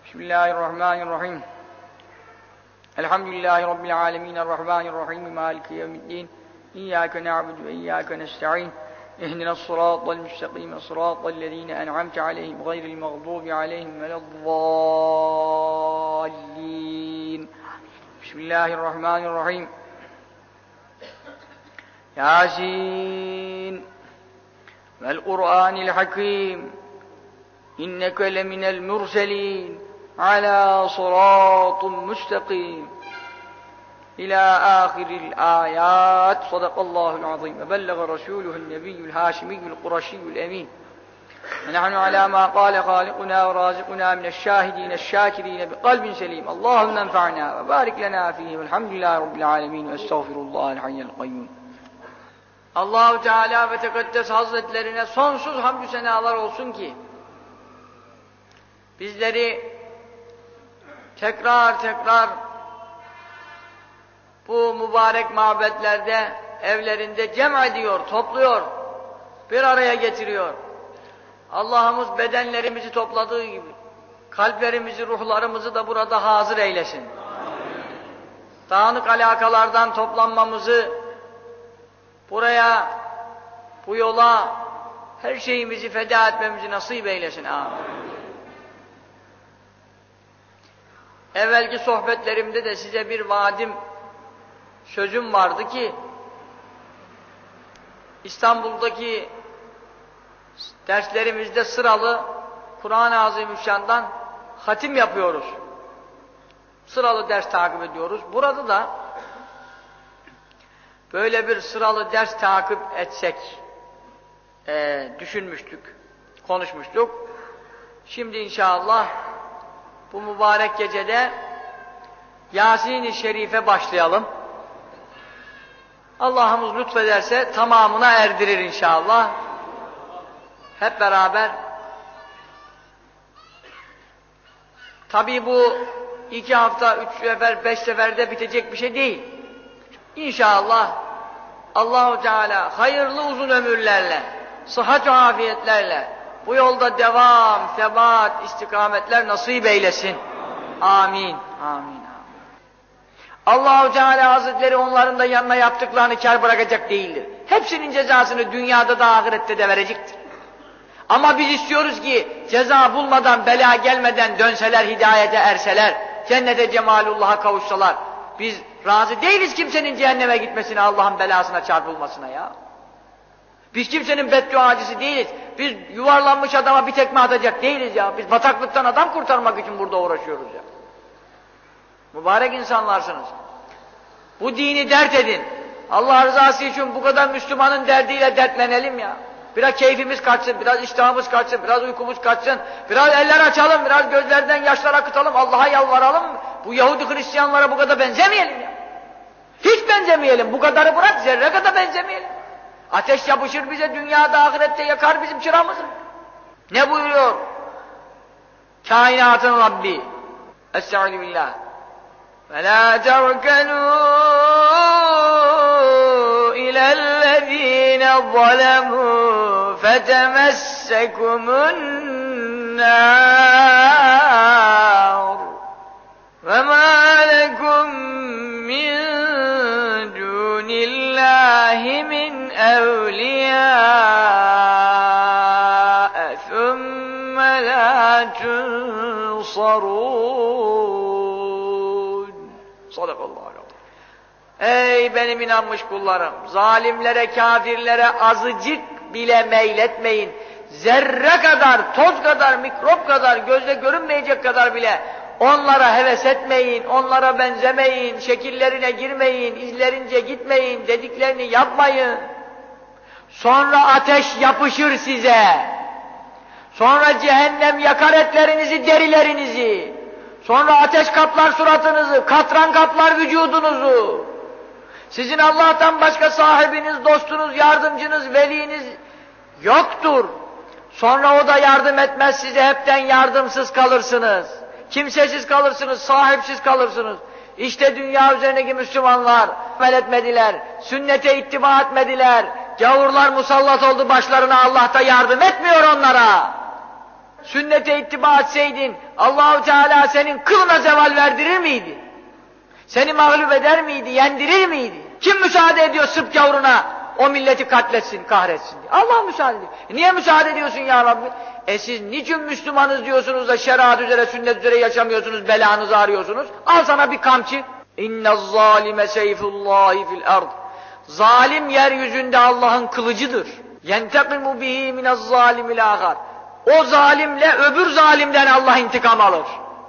Bismillahirrahmanirrahim. Elhamdülillahi Rabbil alemin. Errahmanirrahim. Maliki yevmiddin. İyyâke na'budu ve iyyâke nesta'in. İhdinas sıratal müstakîm. Sıratallezîne en'amte aleyhim gayril mağdûbi aleyhim veleddâllîn. Bismillahirrahmanirrahim. Yasin vel Kur'anil Hakim. İnneke leminel murselin ala sıratun müstakîm. İlâ âhiril âyât. Sadakallâhul azîm. Ve bellega rasûluhun nebiyyul hâşimiyyul kureşiyyul emîn. Ve nahnu alâ mâ kâle hâlikunâ ve râzikunâ mineşşâhidîne şşâkirîne biqalbin selîm. Allahümme enfa'nâ ve bârik lenâ fîhî velhamdülillâhi rabbil âlemîn ve estağfirullâhel hayyel kayyûm. Allah-u Teala ve Tekaddes Hazretlerine sonsuz hamdü senalar olsun ki bizleri tekrar bu mübarek mabetlerde, evlerinde cem ediyor, topluyor, bir araya getiriyor. Allah'ımız bedenlerimizi topladığı gibi kalplerimizi, ruhlarımızı da burada hazır eylesin. Dağınık alakalardan toplanmamızı, buraya, bu yola her şeyimizi feda etmemizi nasip eylesin. Amin. Evvelki sohbetlerimde de size bir vaadim, sözüm vardı ki İstanbul'daki derslerimizde sıralı Kur'an-ı Azimüşşan'dan hatim yapıyoruz. Sıralı ders takip ediyoruz. Burada da böyle bir sıralı ders takip etsek düşünmüştük, konuşmuştuk. Şimdi inşallah bu mübarek gecede Yasin-i Şerif'e başlayalım. Allah'ımız lütfederse tamamına erdirir inşallah. Hep beraber. Tabii bu 2 hafta, 3 sefer, 5 seferde bitecek bir şey değil. İnşallah Allah-u Teala hayırlı uzun ömürlerle, sıhhat ve afiyetlerle bu yolda devam, sebat, istikametler nasip eylesin. Amin. Amin. Allah-u Teala Hazretleri onların da yanına yaptıklarını kâr bırakacak değildir. Hepsinin cezasını dünyada da ahirette de verecektir. Ama biz istiyoruz ki ceza bulmadan, bela gelmeden dönseler, hidayete erseler, cennete cemalullah'a kavuşsalar. Biz razı değiliz kimsenin cehenneme gitmesine, Allah'ın belasına çarpılmasına ya. Biz kimsenin bedduacısı değiliz. Biz yuvarlanmış adama bir tekme atacak değiliz ya. Biz bataklıktan adam kurtarmak için burada uğraşıyoruz ya. Mübarek insanlarsınız. Bu dini dert edin. Allah rızası için bu kadar Müslümanın derdiyle dertlenelim ya. Biraz keyfimiz kaçsın, biraz iştahımız kaçsın, biraz uykumuz kaçsın, biraz eller açalım, biraz gözlerden yaşlar akıtalım, Allah'a yalvaralım. Bu Yahudi Hristiyanlara bu kadar benzemeyelim ya. Hiç benzemeyelim, bu kadarı bırak, zerre kadar benzemeyelim. Ateş yapışır bize, dünyada ahirette yakar bizim çıramızı. Ne buyuruyor? Kainatın Rabbi. Estaizu billah. وَلَا تَرْكَنُوا إِلَى الَّذ۪ينَ ظَلَمُوا فَتَمَسَّكُمُ النَّارُ وَمَا لَكُمْ مِنْ دُونِ اللّٰهِ مِنْ أَوْلِيَاءَ ثُمَّ لَا تُنْصَرُونَ. Sadakallahu aleyhi. Ey benim inanmış kullarım! Zalimlere, kafirlere azıcık bile meyletmeyin. Zerre kadar, toz kadar, mikrop kadar, gözle görünmeyecek kadar bile onlara heves etmeyin, onlara benzemeyin, şekillerine girmeyin, izlerince gitmeyin, dediklerini yapmayın. Sonra ateş yapışır size. Sonra cehennem yakar etlerinizi, derilerinizi. Sonra ateş kaplar suratınızı, katran kaplar vücudunuzu. Sizin Allah'tan başka sahibiniz, dostunuz, yardımcınız, veliniz yoktur. Sonra o da yardım etmez size, hepten yardımsız kalırsınız. Kimsesiz kalırsınız, sahipsiz kalırsınız. İşte dünya üzerindeki Müslümanlar amel etmediler, sünnete ittiba etmediler. Gavurlar musallat oldu başlarına, Allah da yardım etmiyor onlara. sünnete ittiba etseydin Allahu Teala senin kılına zeval verdirir miydi? Seni mağlup eder miydi? Yendirir miydi? Kim müsaade ediyor Sırp yavruna o milleti katletsin, kahretsin diye? Allah müsaade ediyor. Niye müsaade ediyorsun ya Rabbi? Siz niçin Müslümanız diyorsunuz da şeriat üzere, sünnet üzere yaşamıyorsunuz, belanızı arıyorsunuz? Al sana bir kamçı. İnne zalime seyfullahi fil ard. Zalim yeryüzünde Allah'ın kılıcıdır. Yentekimu bihi minez zalimil ahar. O zalimle öbür zalimden Allah intikam alır.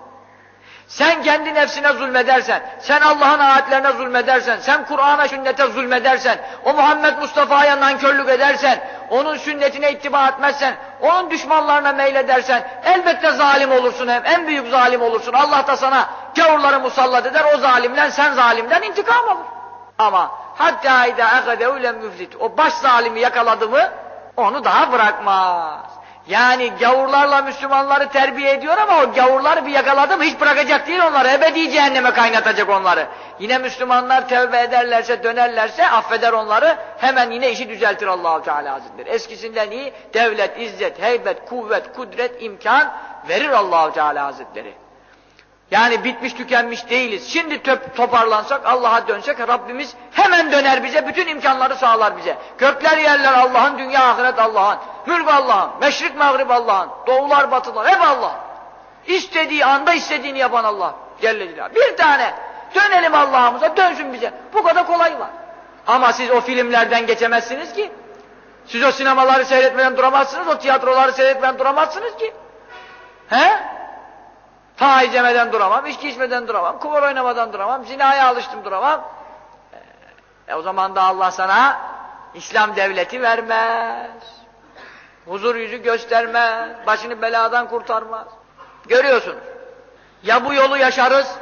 Sen kendi nefsine zulmedersen, sen Allah'ın ayetlerine zulmedersen, sen Kur'an'a, sünnete zulmedersen, o Muhammed Mustafa'ya nankörlük edersen, onun sünnetine ittiba etmezsen, onun düşmanlarına meyledersen, elbette zalim olursun, hem en büyük zalim olursun. Allah da sana gavurları musallat eder, o zalimden, sen zalimden intikam alır. Ama hatta idâ egedehu lem müflit. O baş zalimi yakaladı mı, onu daha bırakmaz. Yani gavurlarla Müslümanları terbiye ediyor ama o gavurları bir yakaladı mı hiç bırakacak değil onları. Ebedi cehenneme kaynatacak onları. Yine Müslümanlar tevbe ederlerse, dönerlerse affeder onları. Hemen yine işi düzeltir Allah-u Teala Hazretleri. Eskisinden iyi devlet, izzet, heybet, kuvvet, kudret, imkan verir Allah-u Teala Hazretleri. Yani bitmiş tükenmiş değiliz. Şimdi toparlansak, Allah'a dönsek Rabbimiz hemen döner bize, bütün imkanları sağlar bize. Gökler yerler Allah'ın, dünya ahiret Allah'ın, mülk Allah'ın, meşrik mağrib Allah'ın, doğular batılar hep Allah. İstediği anda istediğini yapan Allah. Bir tane dönelim Allah'ımıza, dönsün bize. Bu kadar kolay var. Ama siz o filmlerden geçemezsiniz ki. Siz o sinemaları seyretmeden duramazsınız, o tiyatroları seyretmeden duramazsınız ki. He? Faiz yemeden duramam, içki içmeden duramam, kumar oynamadan duramam, zinaya alıştım duramam. O zaman da Allah sana İslam devleti vermez. Huzur yüzü göstermez, başını beladan kurtarmaz. Görüyorsunuz. Ya bu yolu yaşarız,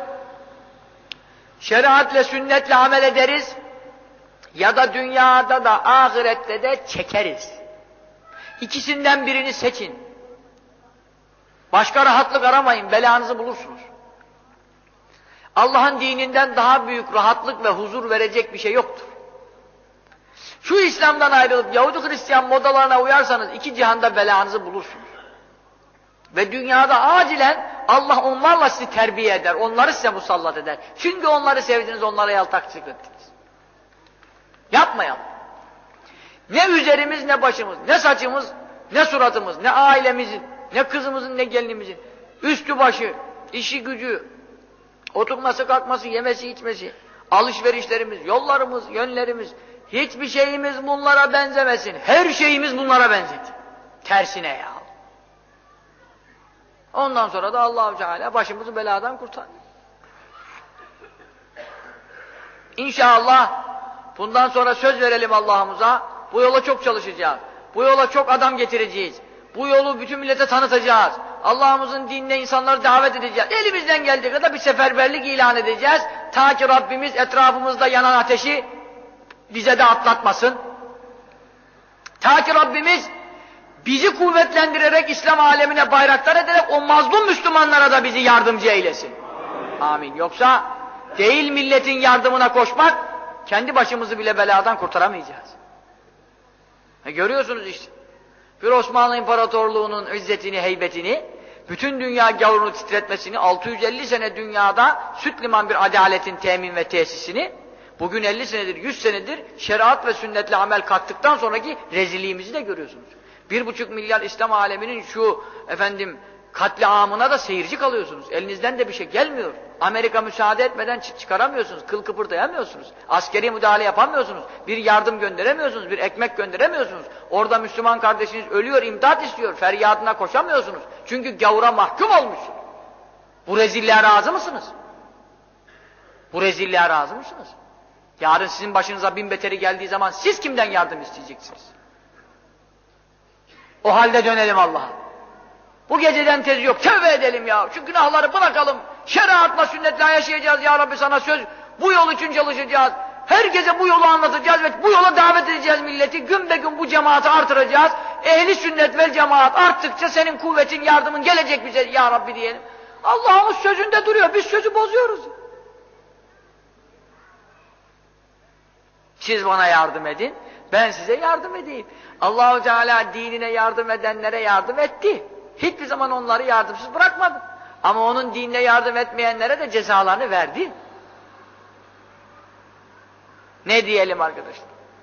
şeriatle, sünnetle amel ederiz, ya da dünyada da ahirette de çekeriz. İkisinden birini seçin. Başka rahatlık aramayın, belanızı bulursunuz. Allah'ın dininden daha büyük rahatlık ve huzur verecek bir şey yoktur. Şu İslam'dan ayrılıp Yahudi Hristiyan modalarına uyarsanız iki cihanda belanızı bulursunuz. Ve dünyada acilen Allah onlarla sizi terbiye eder, onları size musallat eder. Çünkü onları sevdiniz, onlara yaltakçılık ettiniz. Yapmayalım. Ne üzerimiz, ne başımız, ne saçımız, ne suratımız, ne ailemizin, ne kızımızın, ne gelinimizin, üstü başı, işi gücü, oturması, kalkması, yemesi, içmesi, alışverişlerimiz, yollarımız, yönlerimiz, hiçbir şeyimiz bunlara benzemesin. Her şeyimiz bunlara benzet. Tersine ya. Ondan sonra da Allah-u Teala başımızı beladan kurtarır. İnşallah bundan sonra söz verelim Allah'ımıza, bu yola çok çalışacağız. Bu yola çok adam getireceğiz. Bu yolu bütün millete tanıtacağız. Allah'ımızın dinine insanları davet edeceğiz. Elimizden geldiği kadar bir seferberlik ilan edeceğiz. Ta ki Rabbimiz etrafımızda yanan ateşi bize de atlatmasın. Ta ki Rabbimiz bizi kuvvetlendirerek İslam alemine bayraktar ederek o mazlum Müslümanlara da bizi yardımcı eylesin. Amin. Yoksa değil milletin yardımına koşmak, kendi başımızı bile beladan kurtaramayacağız. Görüyorsunuz işte. Bir Osmanlı İmparatorluğu'nun izzetini, heybetini, bütün dünya gavurunu titretmesini, 650 sene dünyada süt liman bir adaletin temin ve tesisini, bugün 50 senedir, 100 senedir şeriat ve sünnetle amel kattıktan sonraki rezilliğimizi de görüyorsunuz. 1,5 milyar İslam aleminin şu katliamına da seyirci kalıyorsunuz. Elinizden de bir şey gelmiyor. Amerika müsaade etmeden çıkaramıyorsunuz, kıl kıpırdayamıyorsunuz. Askeri müdahale yapamıyorsunuz. Bir yardım gönderemiyorsunuz, bir ekmek gönderemiyorsunuz. Orada Müslüman kardeşiniz ölüyor, imdat istiyor, feryadına koşamıyorsunuz. Çünkü gavura mahkum olmuşsunuz. Bu rezilliğe razı mısınız? Bu rezilliğe razı mısınız? Yarın sizin başınıza bin beteri geldiği zaman siz kimden yardım isteyeceksiniz? O halde dönelim Allah'a. Bu geceden tezi yok. Tövbe edelim ya. Şu günahları bırakalım. Şeriatla, sünnetle yaşayacağız ya Rabbi, sana söz. Bu yol için çalışacağız. Herkese bu yolu anlatacağız ve bu yola davet edeceğiz milleti. Gün be gün bu cemaati artıracağız. Ehli sünnet ve cemaat arttıkça senin kuvvetin, yardımın gelecek bize ya Rabbi diyelim. Allah'ımız sözünde duruyor. Biz sözü bozuyoruz. Siz bana yardım edin. Ben size yardım edeyim. Allah-u Teala dinine yardım edenlere yardım etti. Hiçbir zaman onları yardımsız bırakmadı. Ama onun dinine yardım etmeyenlere de cezalarını verdi. Ne diyelim arkadaşlar?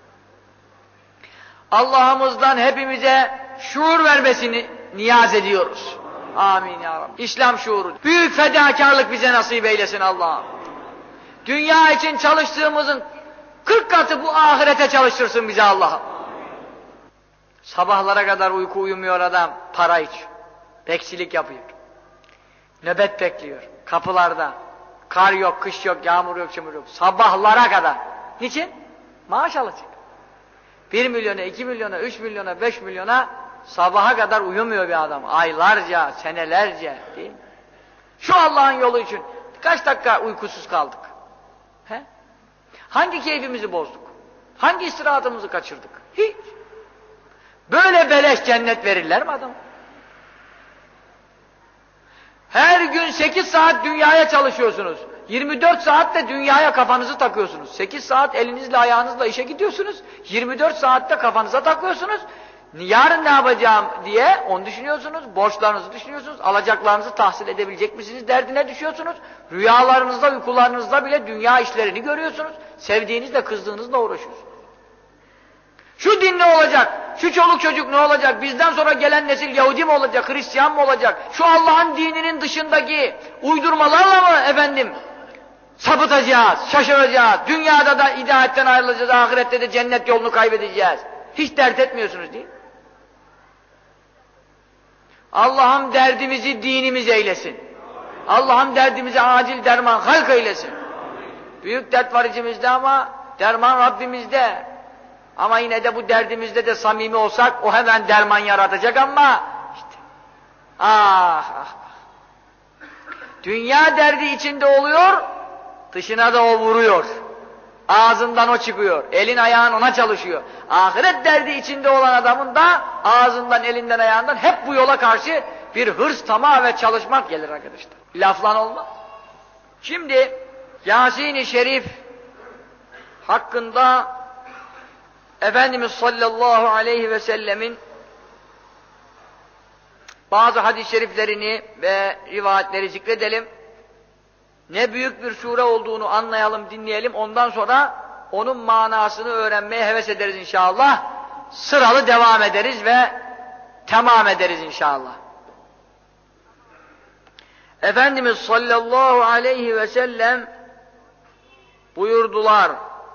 Allah'ımızdan hepimize şuur vermesini niyaz ediyoruz. Amin ya Rabbi. İslam şuuru. Büyük fedakarlık bize nasip eylesin Allah'ım. Dünya için çalıştığımızın 40 katı bu ahirete çalıştırsın bize Allah'ım. Sabahlara kadar uyku uyumuyor adam, para içiyor. Bekçilik yapıyor. Nöbet bekliyor. Kapılarda. Kar yok, kış yok, yağmur yok, çamur yok. Sabahlara kadar. Niçin? Maaş alacak. 1 milyona, 2 milyona, 3 milyona, 5 milyona sabaha kadar uyumuyor bir adam. Aylarca, senelerce. Değil mi? Şu Allah'ın yolu için kaç dakika uykusuz kaldık? He? Hangi keyfimizi bozduk? Hangi istirahatımızı kaçırdık? Hiç. Böyle beleş cennet verirler mi adam? Her gün 8 saat dünyaya çalışıyorsunuz. 24 saat de dünyaya kafanızı takıyorsunuz. 8 saat elinizle ayağınızla işe gidiyorsunuz. 24 saatte kafanıza takıyorsunuz. Yarın ne yapacağım diye onu düşünüyorsunuz. Borçlarınızı düşünüyorsunuz. Alacaklarınızı tahsil edebilecek misiniz derdine düşüyorsunuz. Rüyalarınızda, uykularınızda bile dünya işlerini görüyorsunuz. Sevdiğinizle, kızdığınızla uğraşıyorsunuz. Şu din ne olacak? Şu çoluk çocuk ne olacak? Bizden sonra gelen nesil Yahudi mi olacak? Hristiyan mı olacak? Şu Allah'ın dininin dışındaki uydurmalarla mı efendim sapıtacağız, şaşıracağız? Dünyada da hidayetten ayrılacağız, ahirette de cennet yolunu kaybedeceğiz. Hiç dert etmiyorsunuz değil mi? Allah'ım derdimizi dinimiz eylesin. Allah'ım derdimize acil derman halk eylesin. Büyük dert var içimizde ama derman Rabbimizde. Ama yine de bu derdimizde de samimi olsak o hemen derman yaratacak ama işte ah. Dünya derdi içinde oluyor, dışına da o vuruyor. Ağzından o çıkıyor, elin ayağın ona çalışıyor. Ahiret derdi içinde olan adamın da ağzından, elinden, ayağından hep bu yola karşı bir hırs, tamah ve çalışmak gelir arkadaşlar. Laflan olmaz. Şimdi Yasin-i Şerif hakkında Efendimiz sallallahu aleyhi ve sellemin bazı hadis-i şeriflerini ve rivayetleri zikredelim. Ne büyük bir sure olduğunu anlayalım, dinleyelim. Ondan sonra onun manasını öğrenmeye heves ederiz inşallah. Sıralı devam ederiz ve tamam ederiz inşallah. Efendimiz sallallahu aleyhi ve sellem buyurdular.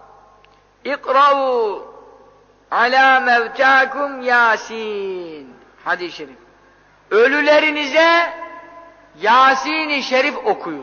İkra'u alâ mevtâkum Yasin. Hadis-i şerif. Ölülerinize Yasin-i Şerif okuyun.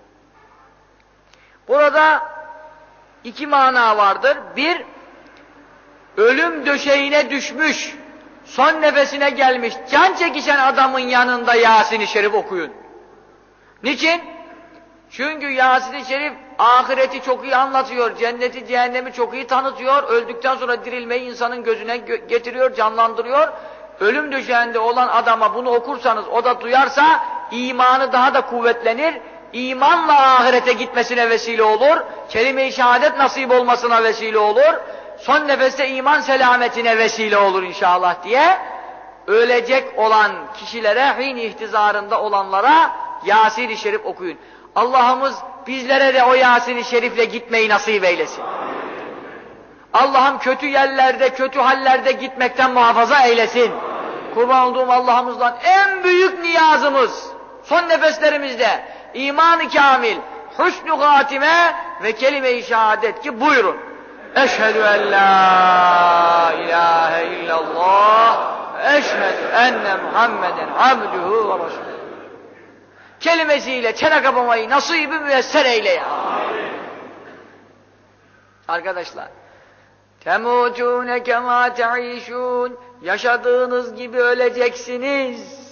Burada iki mana vardır. Bir, ölüm döşeğine düşmüş, son nefesine gelmiş, can çekişen adamın yanında Yasin-i Şerif okuyun. Niçin? Çünkü Yasin-i Şerif ahireti çok iyi anlatıyor, cenneti, cehennemi çok iyi tanıtıyor, öldükten sonra dirilmeyi insanın gözüne getiriyor, canlandırıyor. Ölüm döşeğinde olan adama bunu okursanız, o da duyarsa, imanı daha da kuvvetlenir, imanla ahirete gitmesine vesile olur, kelime-i şehadet nasip olmasına vesile olur, son nefeste iman selametine vesile olur inşallah diye, ölecek olan kişilere, hin ihtizarında olanlara Yasin-i Şerif okuyun. Allah'ımız bizlere de o Yasin-i Şerif'le gitmeyi nasip eylesin. Allah'ım kötü yerlerde, kötü hallerde gitmekten muhafaza eylesin. Kurban olduğum Allah'ımızdan en büyük niyazımız, son nefeslerimizde iman-ı kamil, husn-ü hatime ve kelime-i şehadet ki buyurun. Eşhedü en la ilahe illallah, eşhedü enne Muhammeden abduhu ve resulühü. Kelimesiyle çene kapamayı nasip-i müyesser eyle ya. Arkadaşlar, temutune kema te'işun, yaşadığınız gibi öleceksiniz.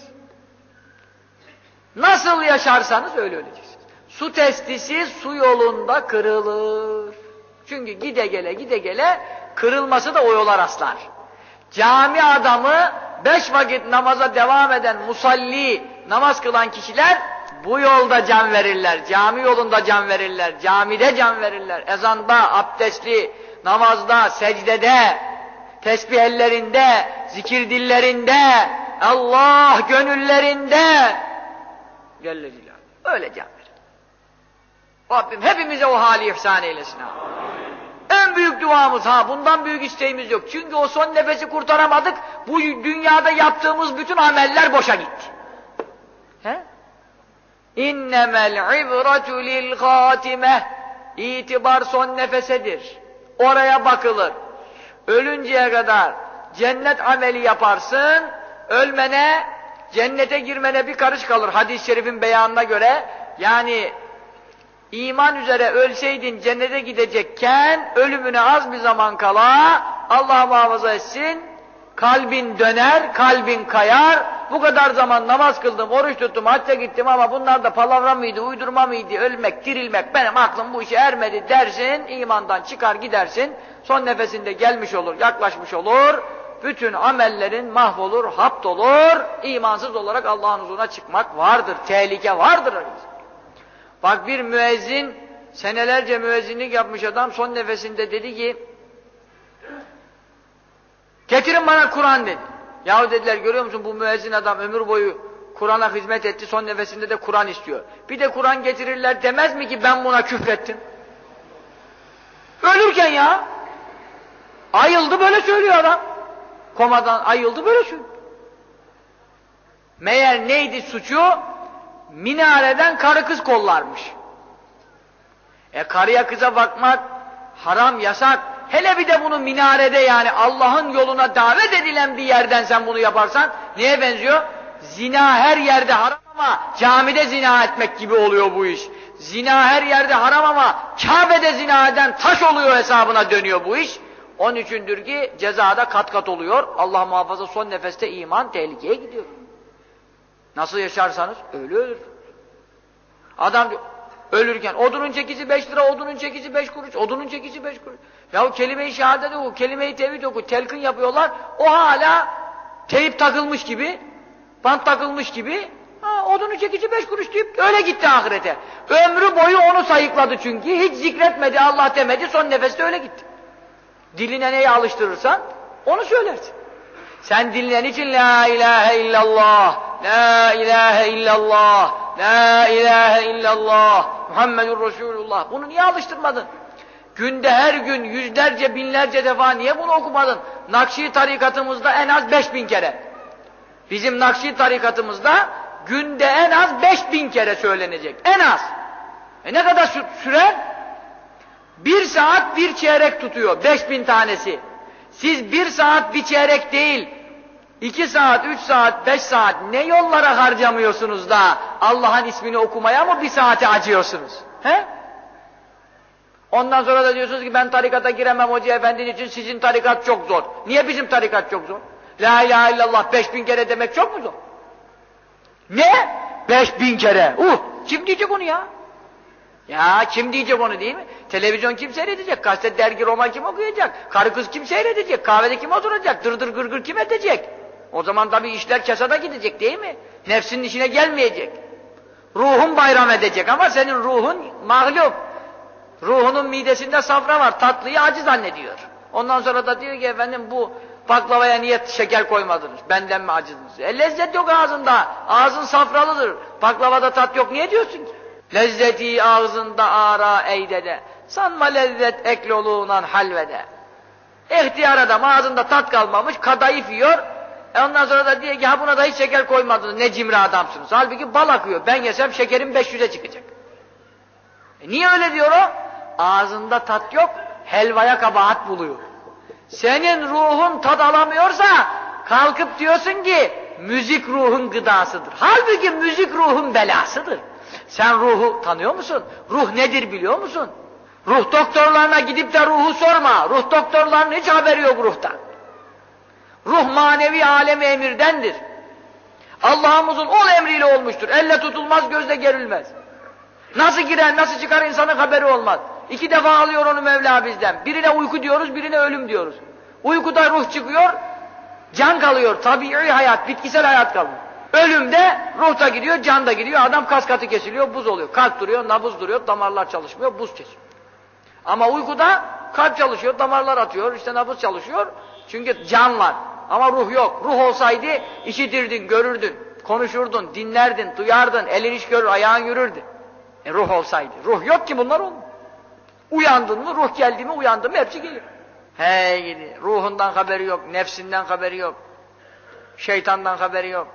Nasıl yaşarsanız öyle öleceksiniz. Su testisi su yolunda kırılır. Çünkü gide gele kırılması da o yola rastlar. Cami adamı 5 vakit namaza devam eden musalli, namaz kılan kişiler bu yolda can verirler, cami yolunda can verirler, camide can verirler, ezanda, abdestli, namazda, secdede, tesbih ellerinde, zikir dillerinde, Allah gönüllerinde Celle Celaluhu. Öyle can verir. Rabbim hepimize o hali ihsan eylesin ha. En büyük duamız bundan büyük isteğimiz yok. Çünkü o son nefesi kurtaramadık. Bu dünyada yaptığımız bütün ameller boşa gitti. He? İnnemel ibretu lil hatime. İtibar son nefesedir. Oraya bakılır. Ölünceye kadar cennet ameli yaparsın, ölmene, cennete girmene bir karış kalır. Hadis-i şerifin beyanına göre, yani iman üzere ölseydin cennete gidecekken, ölümüne az bir zaman kala, Allah muhafaza etsin, kalbin döner, kalbin kayar, bu kadar zaman namaz kıldım, oruç tuttum, hacca gittim ama bunlar da palavra mıydı, uydurma mıydı, ölmek, dirilmek, benim aklım bu işe ermedi dersin, imandan çıkar gidersin, son nefesinde gelmiş olur, yaklaşmış olur, bütün amellerin mahvolur, haptolur, imansız olarak Allah'ın huzuruna çıkmak vardır, tehlike vardır. Bak bir müezzin, senelerce müezzinlik yapmış adam, son nefesinde dedi ki, getirin bana Kur'an dedi. Yahu dediler, görüyor musun bu müezzin adam ömür boyu Kur'an'a hizmet etti, son nefesinde de Kur'an istiyor. Bir de Kur'an getirirler demez mi ki ben buna küfrettim? Ölürken ya! Ayıldı böyle söylüyor adam. Komadan ayıldı böyle söylüyor. Meğer neydi suçu? Minareden karı kız kollarmış. Karıya kıza bakmak haram, yasak. Hele bir de bunu minarede, yani Allah'ın yoluna davet edilen bir yerden sen bunu yaparsan neye benziyor? Zina her yerde haram ama camide zina etmek gibi oluyor bu iş. Zina her yerde haram ama Kabe'de zina eden taş oluyor hesabına dönüyor bu iş. Onun içindir ki cezada kat kat oluyor. Allah muhafaza son nefeste iman tehlikeye gidiyor. Nasıl yaşarsanız öyle ölür. Adam ölürken odunun çekisi 5 lira, odunun çekisi 5 kuruş, odunun çekisi 5 kuruş. Yahu kelime-i şehadet oku, kelime-i tevhid oku, telkin yapıyorlar. O hala teyip takılmış gibi, bant takılmış gibi, odunun çekisi 5 kuruş deyip öyle gitti ahirete. Ömrü boyu onu sayıkladı çünkü, hiç zikretmedi, Allah demedi, son nefeste öyle gitti. Diline neyi alıştırırsan onu söylersin. Sen dinleyen için la ilahe illallah, la ilahe illallah, la ilahe illallah, Muhammedur Resulullah. Bunu niye alıştırmadın? Günde her gün yüzlerce, binlerce defa niye bunu okumadın? Nakşi tarikatımızda en az 5000 kere. Bizim Nakşi tarikatımızda günde en az 5000 kere söylenecek. En az. Ne kadar sürer? 1 saat 1 çeyrek tutuyor. 5000 tanesi. Siz 1 saat 1 çeyrek değil, 2 saat, 3 saat, 5 saat ne yollara harcamıyorsunuz da Allah'ın ismini okumaya mı 1 saate acıyorsunuz? He? Ondan sonra da diyorsunuz ki ben tarikata giremem hoca efendinin için, sizin tarikat çok zor. Niye bizim tarikat çok zor? La ilahe illallah 5000 kere demek çok mu zor? Ne? 5000 kere. Kim diyecek onu ya? Ya kim diyecek onu, değil mi? Televizyon kim seyredecek? Kaset, dergi, roman kim okuyacak? Karı kız kim seyredecek? Kahvede kim oturacak? Dırdır gırgır kim edecek? O zaman tabii işler kesada gidecek, değil mi? Nefsinin işine gelmeyecek. Ruhun bayram edecek ama senin ruhun mağlup. Ruhunun midesinde safra var, tatlıyı acı zannediyor. Ondan sonra da diyor ki efendim bu baklavaya niye şeker koymadınız? Benden mi acıdınız? Lezzet yok ağzında. Ağzın safralıdır. Baklavada tat yok. Niye diyorsun ki? Lezzeti ağzında ara eydede. Sanma lezzet ekloluğunan halvede. İhtiyar adam ağzında tat kalmamış, kadayıf yiyor. Ondan sonra da diyor ki ha buna da hiç şeker koymadınız. Ne cimri adamsınız. Halbuki bal akıyor. Ben yesem şekerim 500'e çıkacak. Niye öyle diyor o? Ağzında tat yok, helvaya kabahat buluyor. Senin ruhun tat alamıyorsa kalkıp diyorsun ki müzik ruhun gıdasıdır. Halbuki müzik ruhun belasıdır. Sen ruhu tanıyor musun? Ruh nedir biliyor musun? Ruh doktorlarına gidip de ruhu sorma. Ruh doktorlarının hiç haberi yok ruhtan. Ruh manevi alemi emirdendir. Allah'ımızın ol emriyle olmuştur. Elle tutulmaz, gözle görülmez. Nasıl girer, nasıl çıkar insanın haberi olmaz. 2 defa alıyor onu Mevla bizden. Birine uyku diyoruz, birine ölüm diyoruz. Uykuda ruh çıkıyor, can kalıyor. Tabii hayat, bitkisel hayat kalıyor. Ölümde ruh da gidiyor, can da gidiyor. Adam kas katı kesiliyor, buz oluyor. Kalp duruyor, nabız duruyor, damarlar çalışmıyor, buz kesiyor. Ama uykuda kalp çalışıyor, damarlar atıyor, işte nabız çalışıyor. Çünkü can var. Ama ruh yok. Ruh olsaydı işitirdin, görürdün, konuşurdun, dinlerdin, duyardın, elin iş görür, ayağın yürürdü. Ruh olsaydı. Ruh yok ki bunlar olmuyor. Uyandın mı, ruh geldi mi, uyandın mı hepsi geliyor. Hey gidi, ruhundan haberi yok, nefsinden haberi yok, şeytandan haberi yok.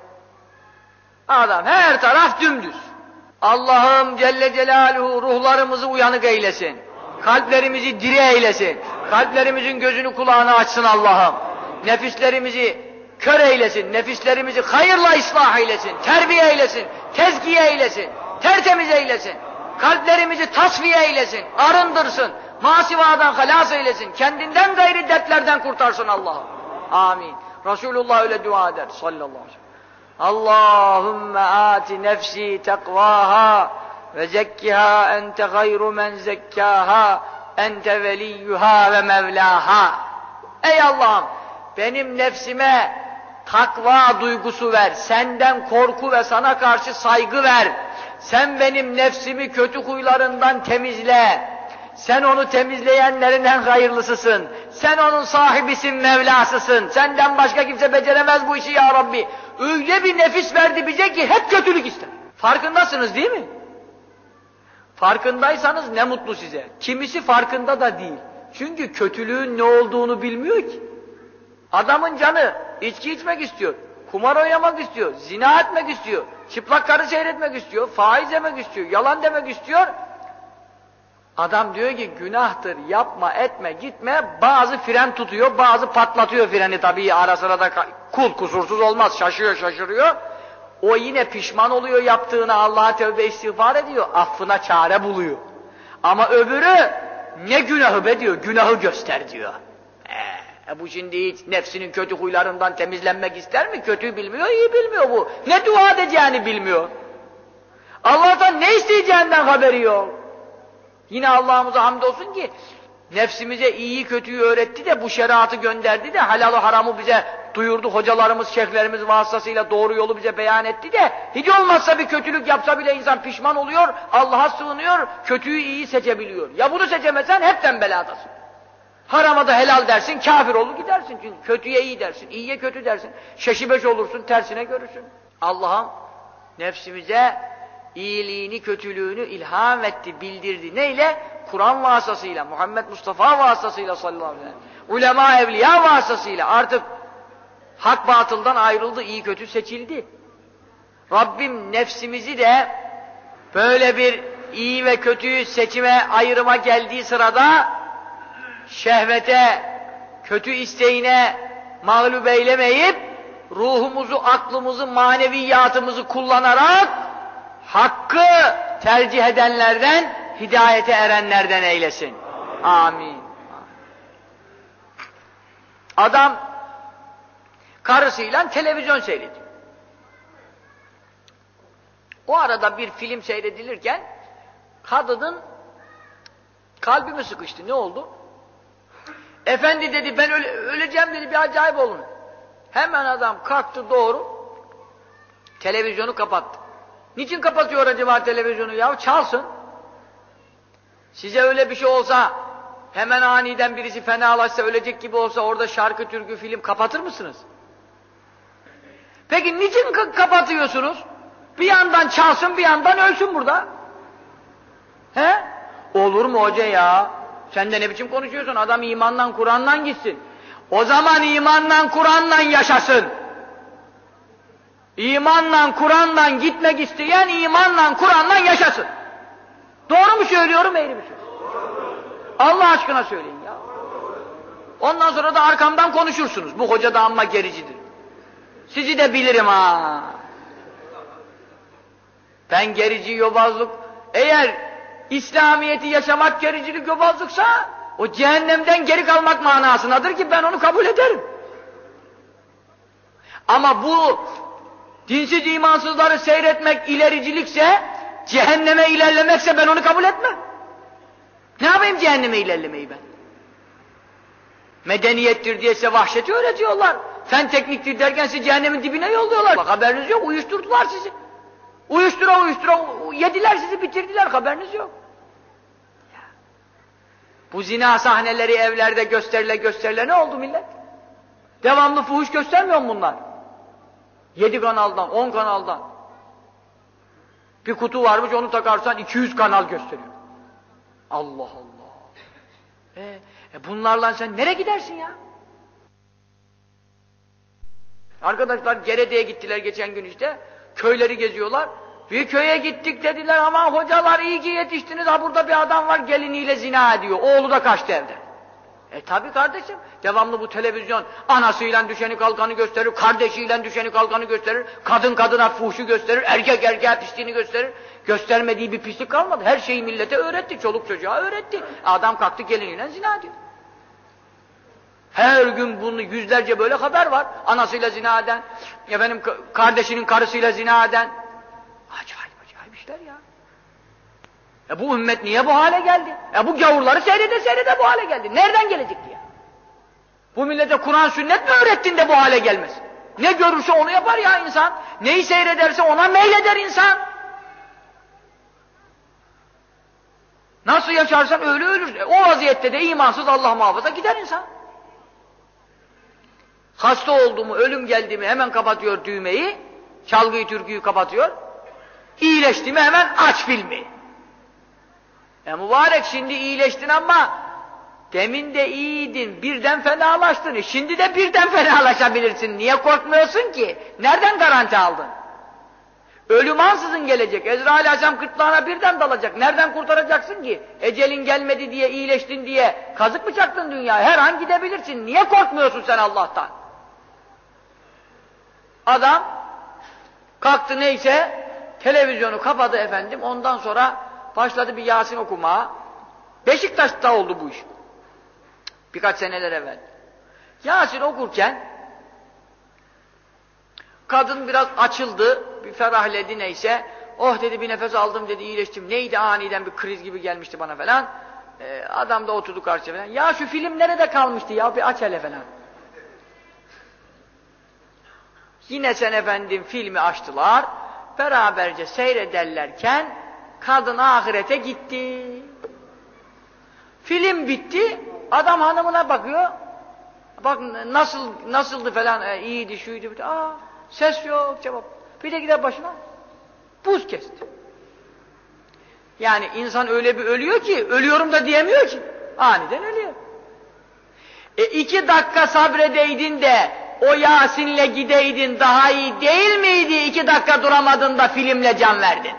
Adam her taraf dümdüz. Allah'ım Celle Celaluhu ruhlarımızı uyanık eylesin. Kalplerimizi diri eylesin. Kalplerimizin gözünü kulağını açsın Allah'ım. Nefislerimizi kör eylesin. Nefislerimizi hayırla ıslah eylesin. Terbiye eylesin. Tezkiye eylesin. Tertemiz eylesin. Kalplerimizi tasfiye eylesin. Arındırsın. Masivadan halas eylesin. Kendinden gayri dertlerden kurtarsın Allah'ım. Amin. Resulullah öyle dua eder sallallahu aleyhi ve sellem. Allahümme ati nefsi tekvaha ve zekkiha ente gayru men zekkaha ente veliyyuha ve mevlaha. Ey Allah'ım benim nefsime takva duygusu ver, senden korku ve sana karşı saygı ver. Sen benim nefsimi kötü huylarından temizle. Sen onu temizleyenlerin en hayırlısısın. Sen onun sahibisin, Mevlasısın. Senden başka kimse beceremez bu işi ya Rabbi. Öyle bir nefis verdi bize ki hep kötülük ister. Farkındasınız değil mi? Farkındaysanız ne mutlu size. Kimisi farkında da değil. Çünkü kötülüğün ne olduğunu bilmiyor ki. Adamın canı içki içmek istiyor, kumar oynamak istiyor, zina etmek istiyor, çıplak karı seyretmek istiyor, faiz yemek istiyor, yalan demek istiyor. Adam diyor ki günahtır, yapma, etme, gitme. Bazı fren tutuyor, bazı patlatıyor freni tabii ara sıra da kul kusursuz olmaz, şaşırıyor. O yine pişman oluyor yaptığına, Allah'a tövbe istiğfar ediyor, affına çare buluyor. Ama öbürü ne günahı be diyor, günahı göster diyor. Bu şimdi hiç nefsinin kötü huylarından temizlenmek ister mi? Kötüyü bilmiyor, iyi bilmiyor bu. Ne dua edeceğini bilmiyor. Allah'tan ne isteyeceğinden haberi yok. Yine Allah'ımıza hamdolsun ki nefsimize iyiyi kötüyü öğretti de bu şeriatı gönderdi de halalı haramı bize duyurdu. Hocalarımız, şeyhlerimiz vasıtasıyla doğru yolu bize beyan etti de hiç olmazsa bir kötülük yapsa bile insan pişman oluyor, Allah'a sığınıyor, kötüyü iyiyi seçebiliyor. Ya bunu seçemezsen hepten beladasın. Harama da helal dersin, kafir olur gidersin çünkü kötüye iyi dersin, iyiye kötü dersin. Şeşibeş olursun, tersine görürsün. Allah'ım nefsimize iyiliğini, kötülüğünü ilham etti, bildirdi. Neyle? Kur'an vasıtasıyla, Muhammed Mustafa vasıtasıyla sallallahu aleyhi ve sellem. Ulema, evliya vasıtasıyla artık hak batıldan ayrıldı, iyi kötü seçildi. Rabbim nefsimizi de böyle bir iyi ve kötüyü seçime, ayrıma geldiği sırada şehvete, kötü isteğine mağlup eylemeyip ruhumuzu, aklımızı, maneviyatımızı kullanarak hakkı tercih edenlerden, hidayete erenlerden eylesin. Amin. Adam karısıyla televizyon seyrediyor. O arada bir film seyredilirken kadının kalbimi sıkıştı. Ne oldu? Efendi dedi ben öleceğim dedi, bir acayip olun. Hemen adam kalktı doğru televizyonu kapattı. Niçin kapatıyor acaba televizyonu ya? Çalsın. Size öyle bir şey olsa, hemen aniden birisi fenalaşsa, ölecek gibi olsa orada şarkı, türkü, film kapatır mısınız? Peki niçin kapatıyorsunuz? Bir yandan çalsın, bir yandan ölsün burada. He? Olur mu hoca ya? Sen de ne biçim konuşuyorsun? Adam imanla, Kur'an'la gitsin. O zaman imanla, Kur'an'la yaşasın. İmanla, Kur'an'la gitmek isteyen imanla, Kur'an'la yaşasın. Doğru mu söylüyorum, eğri mi söylüyorum? Allah aşkına söyleyin ya. Ondan sonra da arkamdan konuşursunuz. Bu hoca da amma gericidir. Sizi de bilirim ha. Ben gerici, yobazlık, eğer İslamiyet'i yaşamak gericilik, yobazlıksa o cehennemden geri kalmak manasındadır ki ben onu kabul ederim. Ama bu dinsiz imansızları seyretmek ilericilikse, cehenneme ilerlemekse ben onu kabul etmem. Ne yapayım cehenneme ilerlemeyi ben? Medeniyettir diye size vahşeti öğretiyorlar. Fen tekniktir derken sizi cehennemin dibine yolluyorlar. Bak haberiniz yok, uyuşturdular sizi. Uyuştura yediler sizi, bitirdiler, haberiniz yok. Bu zina sahneleri evlerde gösterile ne oldu millet? Devamlı fuhuş göstermiyor mu bunlar? 7 kanaldan, 10 kanaldan. Bir kutu varmış, onu takarsan 200 kanal gösteriyor. Allah Allah. Bunlarla sen nereye gidersin ya? Arkadaşlar Gerede'ye gittiler geçen gün işte. Köyleri geziyorlar. Bir köye gittik dediler, aman hocalar iyi ki yetiştiniz, ha burada bir adam var geliniyle zina ediyor. Oğlu da kaçtı evden. Tabi kardeşim, devamlı bu televizyon anasıyla düşeni kalkanı gösterir, kardeşiyle düşeni kalkanı gösterir, kadın kadına fuhuşu gösterir, erkek erkeğe pisliğini gösterir. Göstermediği bir pislik kalmadı. Her şeyi millete öğretti, çoluk çocuğa öğretti. Adam kalktı geliniyle zina ediyor. Her gün bunu yüzlerce böyle haber var. Anasıyla zina eden, efendim kardeşinin karısıyla zina eden. Acayip işler ya. Bu ümmet niye bu hale geldi? Bu gavurları seyrede bu hale geldi. Nereden gelecekti ya? Bu millete Kur'an sünnet mi öğrettin de bu hale gelmez? Ne görürse onu yapar ya insan. Neyi seyrederse ona meyleder insan. Nasıl yaşarsan öyle ölürsün. O vaziyette de imansız Allah muhafaza gider insan. Hasta oldu mu, ölüm geldi mi hemen kapatıyor düğmeyi, çalgıyı türküyü kapatıyor. İyileşti mi hemen aç filmi. Mübarek şimdi iyileştin ama demin de iyiydin, birden fenalaştın. Şimdi de birden fenalaşabilirsin. Niye korkmuyorsun ki? Nereden garanti aldın? Ölüm ansızın gelecek. Ezrail Aleyhisselam gırtlağına birden dalacak. Nereden kurtaracaksın ki? Ecelin gelmedi diye, iyileştin diye kazık mı çaktın dünyaya? Her an gidebilirsin. Niye korkmuyorsun sen Allah'tan? Adam kalktı neyse, televizyonu kapadı efendim, ondan sonra başladı bir Yasin okumaya. Beşiktaş'ta oldu bu iş. Birkaç seneler evvel. Yasin okurken kadın biraz açıldı, bir ferahledi neyse. Oh dedi, bir nefes aldım dedi, iyileştim. Neydi, aniden bir kriz gibi gelmişti bana falan. Adam da oturdu karşıya falan. Ya şu film nerede kalmıştı ya, bir aç hele falan. Yine sen efendim filmi açtılar. Beraberce seyrederlerken kadın ahirete gitti. Film bitti. Adam hanımına bakıyor. Bak nasıldı falan, iyiydi, şuydu. Ses yok, cevap. Bir de gider başına. Buz kesti. Yani insan öyle bir ölüyor ki, ölüyorum da diyemiyor ki. Aniden ölüyor. 2 dakika sabredeydin de o Yasin'le gideydin daha iyi değil miydi? 2 dakika duramadın da filmle can verdin.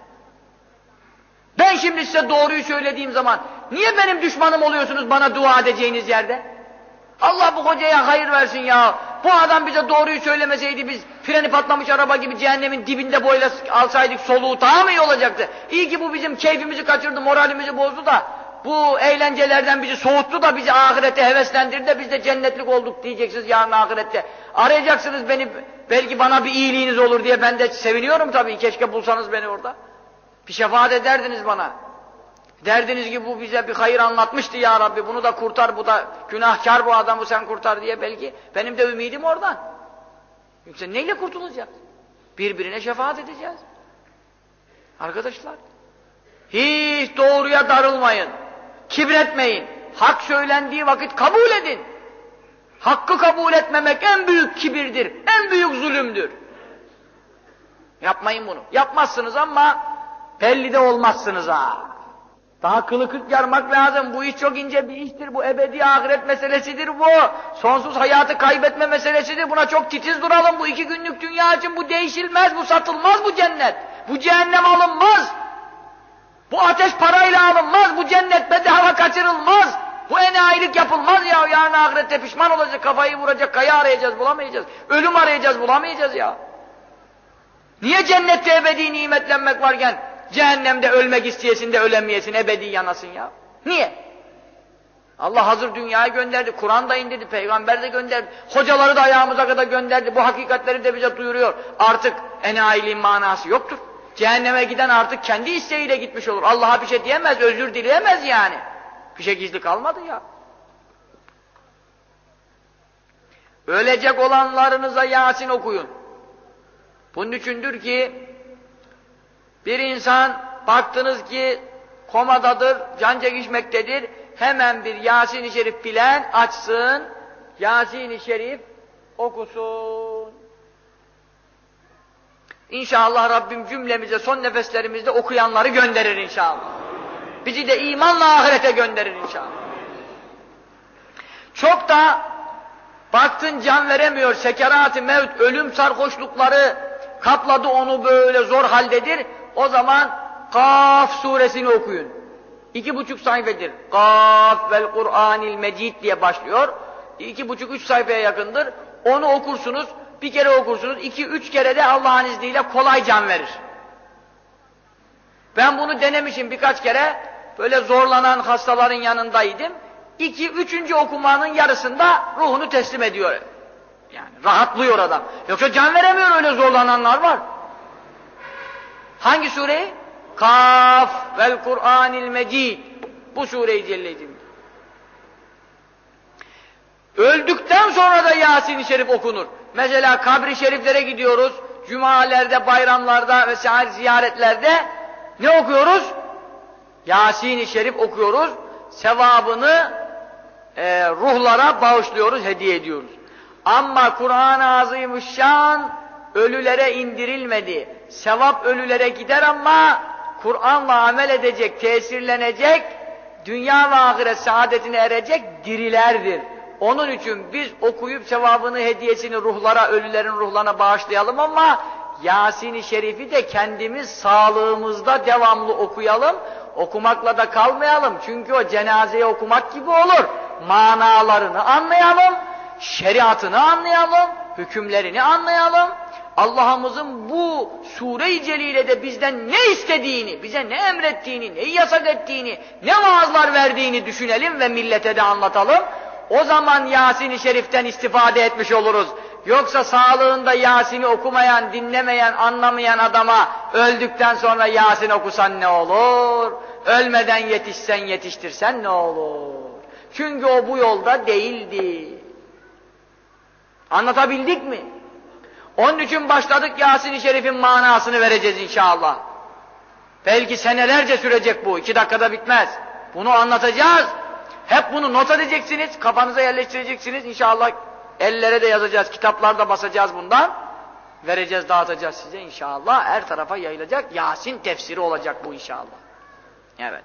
Ben şimdi size doğruyu söylediğim zaman niye benim düşmanım oluyorsunuz bana dua edeceğiniz yerde? Allah bu hocaya hayır versin ya. Bu adam bize doğruyu söylemeseydi biz freni patlamış araba gibi cehennemin dibinde boyla alsaydık soluğu daha mı iyi olacaktı? İyi ki bu bizim keyfimizi kaçırdı, moralimizi bozdu da bu eğlencelerden bizi soğuttu da bizi ahirete heveslendirdi de biz de cennetlik olduk diyeceksiniz yarın ahirette. Arayacaksınız beni, belki bana bir iyiliğiniz olur diye, ben de seviniyorum tabii, keşke bulsanız beni orada. Bir şefaat ederdiniz bana. Derdiniz ki bu bize bir hayır anlatmıştı ya Rabbi, bunu da kurtar, bu da günahkar bu adamı sen kurtar diye, belki benim de ümidim oradan. Yoksa neyle kurtulacağız? Birbirine şefaat edeceğiz. Arkadaşlar, hiç doğruya darılmayın, kibretmeyin, hak söylendiği vakit kabul edin. Hakkı kabul etmemek en büyük kibirdir, en büyük zulümdür. Yapmayın bunu. Yapmazsınız ama belli de olmazsınız ha. Daha kılı kırk yarmak lazım. Bu iş çok ince bir iştir. Bu ebedi ahiret meselesidir bu. Sonsuz hayatı kaybetme meselesidir. Buna çok titiz duralım. Bu 2 günlük dünya için bu değişilmez, bu satılmaz bu cennet. Bu cehennem alınmaz. Bu ateş parayla alınmaz. Bu cennet bedava kaçırılmaz. Bu enayilik yapılmaz ya. Yarın ahirette pişman olacak, kafayı vuracak, kaya arayacağız, bulamayacağız. Ölüm arayacağız, bulamayacağız ya. Niye cennette ebedi nimetlenmek varken cehennemde ölmek isteyesin de ölemeyesin, ebedi yanasın ya? Niye? Allah hazır dünyaya gönderdi, Kur'an da indirdi, peygamber de gönderdi, hocaları da ayağımıza kadar gönderdi, bu hakikatleri de bize duyuruyor. Artık enayiliğin manası yoktur. Cehenneme giden artık kendi isteğiyle gitmiş olur. Allah'a bir şey diyemez, özür dileyemez yani. Bir şey gizli kalmadı ya. Ölecek olanlarınıza Yasin okuyun. Bunun içindir ki bir insan baktınız ki komadadır, can çekişmektedir, hemen bir Yasin-i Şerif bilen açsın, Yasin-i Şerif okusun. İnşallah Rabbim cümlemize son nefeslerimizde okuyanları gönderir inşallah. Bizi de imanla ahirete gönderir inşallah. Çok da baktın can veremiyor, sekerat-ı mevt, ölüm sarhoşlukları kapladı onu, böyle zor haldedir. O zaman Kaf suresini okuyun. 2,5 sayfedir. Kaf vel Kur'anil Mecid diye başlıyor. 2,5-3 sayfaya yakındır. Onu okursunuz, bir kere okursunuz, 2-3 kere de Allah'ın izniyle kolay can verir. Ben bunu denemişim birkaç kere, böyle zorlanan hastaların yanındaydım. 2-3. okumanın yarısında ruhunu teslim ediyor. Yani rahatlıyor adam. Yoksa can veremiyor, öyle zorlananlar var. Hangi sureyi? Kaf vel Kur'anil Mecid. Bu sureyi Celle'cim. Öldükten sonra da Yasin-i Şerif okunur. Mesela kabri şeriflere gidiyoruz, cumalerde, bayramlarda vesaire ziyaretlerde ne okuyoruz? Yasin-i Şerif okuyoruz. Sevabını ruhlara bağışlıyoruz, hediye ediyoruz. Ama Kur'an-ı Azimüşşan ölülere indirilmedi. Sevap ölülere gider ama Kur'an'la amel edecek, tesirlenecek, dünya ve ahiret saadetine erecek dirilerdir. Onun için biz okuyup sevabını, hediyesini ruhlara, ölülerin ruhlarına bağışlayalım ama Yasin-i Şerif'i de kendimiz sağlığımızda devamlı okuyalım. Okumakla da kalmayalım. Çünkü o cenazeye okumak gibi olur. Manalarını anlayalım, şeriatını anlayalım, hükümlerini anlayalım. Allah'ımızın bu sure-i celilede bizden ne istediğini, bize ne emrettiğini, neyi yasak ettiğini, ne vaazlar verdiğini düşünelim ve millete de anlatalım. O zaman Yasin-i Şerif'ten istifade etmiş oluruz. Yoksa sağlığında Yasin'i okumayan, dinlemeyen, anlamayan adama öldükten sonra Yasin okusan ne olur? Ölmeden yetişsen, yetiştirsen ne olur? Çünkü o bu yolda değildi. Anlatabildik mi? Onun için başladık, Yasin-i Şerif'in manasını vereceğiz inşallah. Belki senelerce sürecek bu, 2 dakikada bitmez. Bunu anlatacağız. Hep bunu not edeceksiniz, kafanıza yerleştireceksiniz. İnşallah ellere de yazacağız, kitaplarda basacağız bundan. Vereceğiz, dağıtacağız size inşallah. Her tarafa yayılacak, Yasin tefsiri olacak bu inşallah. Evet.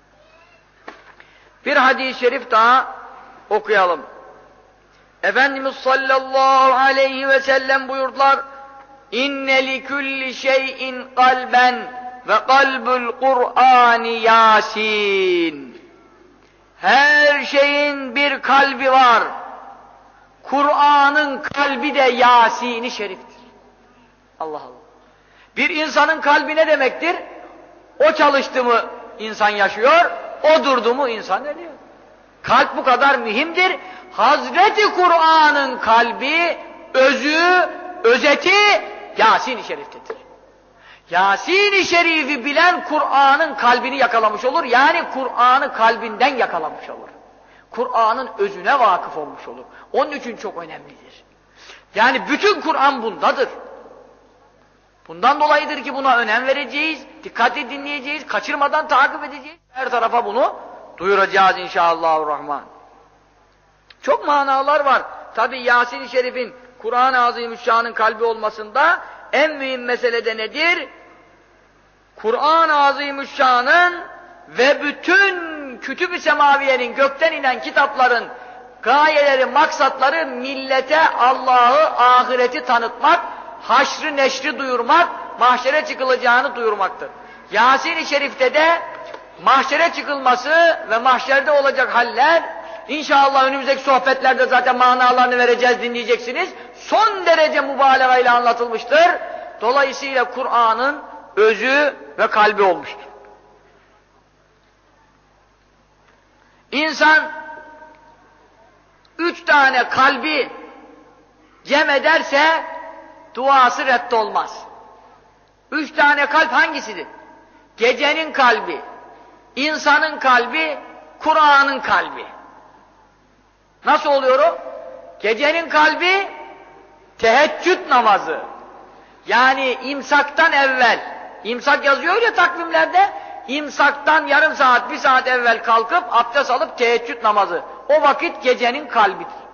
Bir hadis-i şerif daha okuyalım. Efendimiz sallallahu aleyhi ve sellem buyurdular: İnne li kulli şeyin kalben ve kalbul Kur'ani Yasin. Her şeyin bir kalbi var. Kur'an'ın kalbi de Yasin-i Şerif'tir. Allah Allah. Bir insanın kalbi ne demektir? O çalıştı mı insan yaşıyor, o durdu mu insan ölüyor. Kalp bu kadar mühimdir. Hazreti Kur'an'ın kalbi, özü, özeti Yasin-i Şerif'tedir. Yasin-i Şerif'i bilen Kur'an'ın kalbini yakalamış olur. Yani Kur'an'ı kalbinden yakalamış olur. Kur'an'ın özüne vakıf olmuş olur. Onun için çok önemlidir. Yani bütün Kur'an bundadır. Bundan dolayıdır ki buna önem vereceğiz, dikkatli dinleyeceğiz, kaçırmadan takip edeceğiz. Her tarafa bunu duyuracağız inşallahurrahman. Çok manalar var. Tabi Yasin-i Şerif'in Kur'an-ı Azimüşşan'ın kalbi olmasında en mühim mesele de nedir? Kur'an-ı Azimüşşan'ın ve bütün Kütüb-i Semaviye'nin, gökten inen kitapların gayeleri, maksatları millete Allah'ı, ahireti tanıtmak, haşrı neşri duyurmak, mahşere çıkılacağını duyurmaktır. Yasin-i Şerif'te de mahşere çıkılması ve mahşerde olacak haller, İnşallah önümüzdeki sohbetlerde zaten manalarını vereceğiz, dinleyeceksiniz. Son derece mübalağayla anlatılmıştır. Dolayısıyla Kur'an'ın özü ve kalbi olmuştur. İnsan 3 tane kalbi cem ederse duası reddolmaz. 3 tane kalp hangisidir? Gecenin kalbi, insanın kalbi, Kur'an'ın kalbi. Nasıl oluyor o? Gecenin kalbi teheccüd namazı. Yani imsaktan evvel, imsak yazıyor ya takvimlerde, imsaktan yarım saat, 1 saat evvel kalkıp abdest alıp teheccüd namazı. O vakit gecenin kalbidir.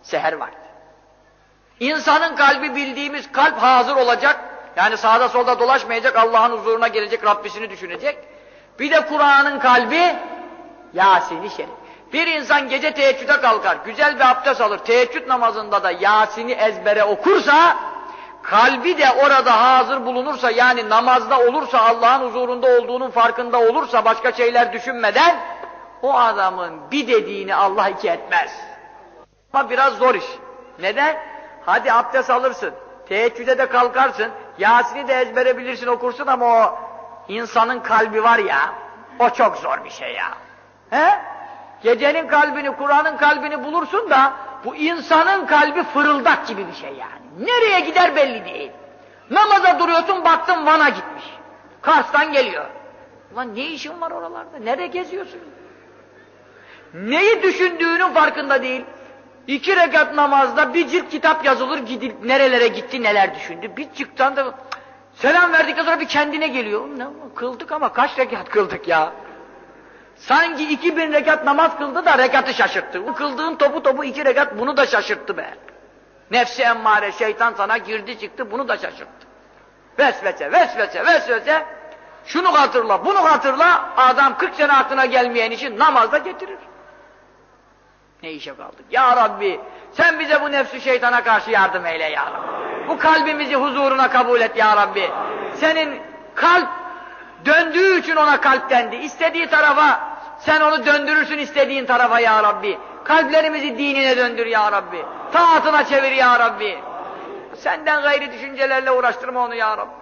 Seher vakti. İnsanın kalbi bildiğimiz kalp hazır olacak. Yani sağda solda dolaşmayacak, Allah'ın huzuruna gelecek, Rabbisini düşünecek. Bir de Kur'an'ın kalbi Yasin-i Şerif. Bir insan gece teheccüde kalkar, güzel bir abdest alır, teheccüd namazında da Yasin'i ezbere okursa, kalbi de orada hazır bulunursa, yani namazda olursa, Allah'ın huzurunda olduğunun farkında olursa, başka şeyler düşünmeden, o adamın bir dediğini Allah iki etmez. Ama biraz zor iş. Neden? Hadi abdest alırsın, teheccüde de kalkarsın, Yasin'i de ezbere bilirsin, okursun ama o insanın kalbi var ya, o çok zor bir şey ya. He? Gecenin kalbini, Kur'an'ın kalbini bulursun da, bu insanın kalbi fırıldak gibi bir şey yani. Nereye gider belli değil. Namaza duruyorsun, baktın Van'a gitmiş. Kars'tan geliyor. Ulan ne işin var oralarda? Nerede geziyorsun? Neyi düşündüğünün farkında değil. 2 rekat namazda bir cilt kitap yazılır, gidip nerelere gitti, neler düşündü. Bir çıktan da selam verdikten sonra bir kendine geliyor. Ne, kıldık ama kaç rekat kıldık ya? Sanki 2000 rekat namaz kıldı da rekatı şaşırttı. Bu kıldığın topu 2 rekat bunu da şaşırttı be. Nefsi emmare, şeytan sana girdi çıktı, bunu da şaşırttı. Vesvese. Şunu hatırla, bunu hatırla, adam 40 sene aklına gelmeyen işi namazda getirir. Ne işe kaldık? Ya Rabbi, sen bize bu nefsi şeytana karşı yardım eyle ya Rabbi. Bu kalbimizi huzuruna kabul et ya Rabbi. Senin kalp döndüğü için ona kalp dendi. İstediği tarafa sen onu döndürürsün, istediğin tarafa ya Rabbi. Kalplerimizi dinine döndür ya Rabbi. Taatına çevir ya Rabbi. Senden gayri düşüncelerle uğraştırma onu ya Rabbi.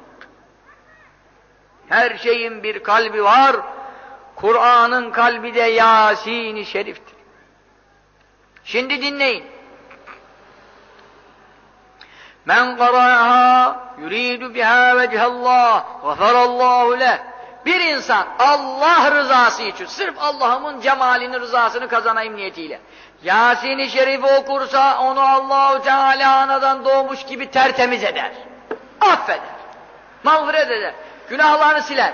Her şeyin bir kalbi var. Kur'an'ın kalbi de Yasin-i Şerif'tir. Şimdi dinleyin. Men qara'aha yuridu biha vechallah gafarallahu leh. Bir insan Allah rızası için, sırf Allah'ımın cemalini, rızasını kazanayım niyetiyle Yasin-i Şerif'i okursa onu Allah-u Teala anadan doğmuş gibi tertemiz eder. Affeder. Mağfiret eder. Günahlarını siler.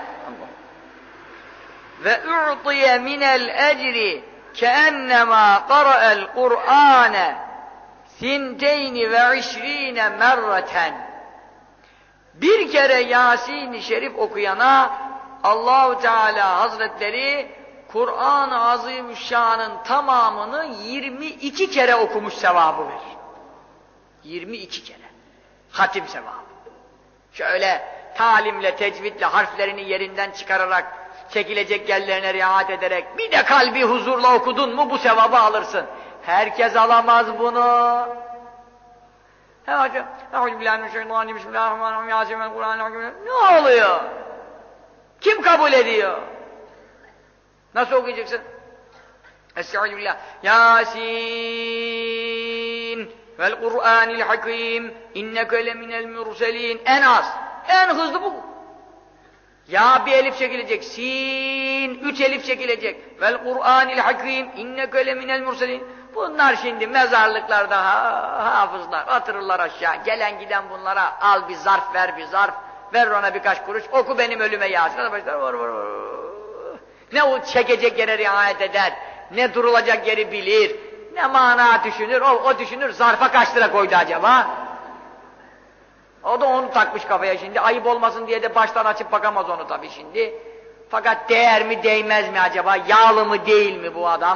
Ve u'tiye minel ecri keennema qara'el Kur'ane sinteyni ve işrine merreten. Bir kere Yasin-i Şerif okuyana Allah-u Teala Hazretleri Kur'an-ı Azimüşşan'ın tamamını 22 kere okumuş sevabı verir. 22 kere. Hatim sevabı. Şöyle talimle, tecvidle, harflerini yerinden çıkararak, çekilecek yerlerine riayet ederek, bir de kalbi huzurla okudun mu bu sevabı alırsın. Herkes alamaz bunu. He hocam, Euzubillahimineşşeytanirracim, Bismillahirrahmanirrahim, Yasin Kur'an-ı. Ne oluyor? Kim kabul ediyor? Nasıl okuyacaksın? Estağfirullah. Yasin vel Kur'anil hakim inneke leminel murselin. En az, en hızlı bu. Ya bir elif çekilecek, sin, 3 elif çekilecek. Vel Kur'anil hakim inneke leminel murselin. Bunlar şimdi mezarlıklarda hafızlar, atırırlar aşağı. Gelen giden bunlara al bir zarf, ver bir zarf. Ver ona birkaç kuruş, oku benim ölüme Yasin. Ne o çekecek yere riayet eder, ne durulacak yeri bilir, ne mana düşünür, o düşünür, zarfa kaç lira koydu acaba? O da onu takmış kafaya şimdi, ayıp olmasın diye de baştan açıp bakamaz onu tabii şimdi. Fakat değer mi değmez mi acaba, yağlı mı değil mi bu adam?